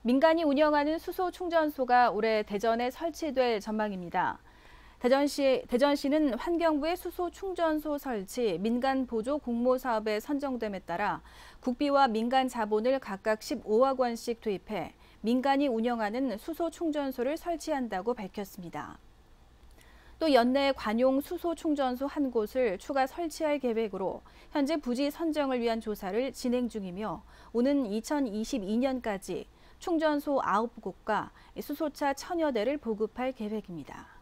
민간이 운영하는 수소 충전소가 올해 대전에 설치될 전망입니다. 대전시는 환경부의 수소 충전소 설치, 민간 보조 공모 사업에 선정됨에 따라 국비와 민간 자본을 각각 15억 원씩 투입해 민간이 운영하는 수소 충전소를 설치한다고 밝혔습니다. 또 연내 관용 수소 충전소 한 곳을 추가 설치할 계획으로 현재 부지 선정을 위한 조사를 진행 중이며 오는 2022년까지 충전소 9곳과 수소차 1000여 대를 보급할 계획입니다.